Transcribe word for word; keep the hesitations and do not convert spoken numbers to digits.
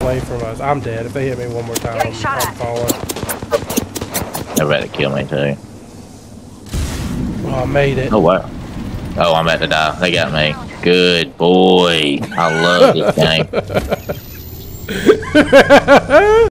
away from us. I'm dead. If they hit me one more time, I'm, I'm falling. They're about to kill me too. Oh, I made it. Oh wow. Oh, I'm about to die. They got me. Good boy. I love this game.